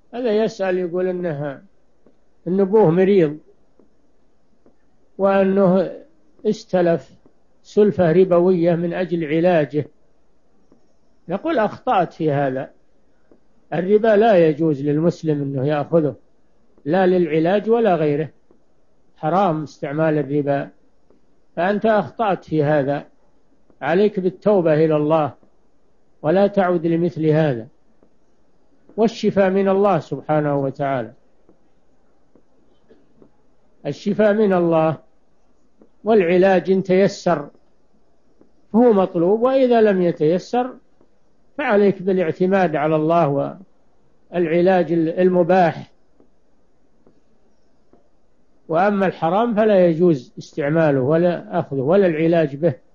هذا يسأل يقول إن أبوه مريض وأنه استلف سلفة ربوية من أجل علاجه، نقول أخطأت في هذا. الربا لا يجوز للمسلم أنه يأخذه، لا للعلاج ولا غيره، حرام استعمال الربا، فأنت أخطأت في هذا، عليك بالتوبة إلى الله ولا تعود لمثل هذا، والشفاء من الله سبحانه وتعالى، الشفاء من الله، والعلاج إن تيسر هو مطلوب، وإذا لم يتيسر فعليك بالاعتماد على الله والعلاج المباح. وأما الحرام فلا يجوز استعماله ولا أخذه ولا العلاج به.